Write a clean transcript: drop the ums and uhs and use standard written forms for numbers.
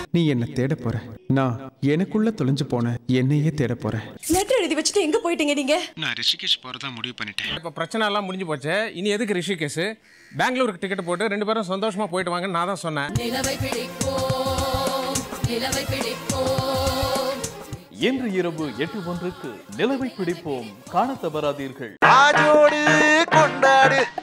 நீ என்ன தேட போற. நான் எனக்குள்ள தொலைஞ்சு போன என்னையே தேட போறேன். லெட்டர் எழுதி வச்சுட்டு எங்க போயிட்டீங்க நீங்க? நான் ரிஷிகேஷ் போறதா முடிவு பண்ணிட்டேன். இப்போ பிரச்சனை எல்லாம் முடிஞ்சு போச்சு. இனி எதுக்கு ரிஷிகேஷ்? பெங்களூருக்கு டிக்கெட் போட்டு 2 பேரும் சந்தோஷமா போயிட்டு வாங்கன்னு நான் தான் சொன்னேன். இன்று இரவு 8:01 நிலவை பிடிப்போம். காண தவறாதீர்கள். கொண்டாடு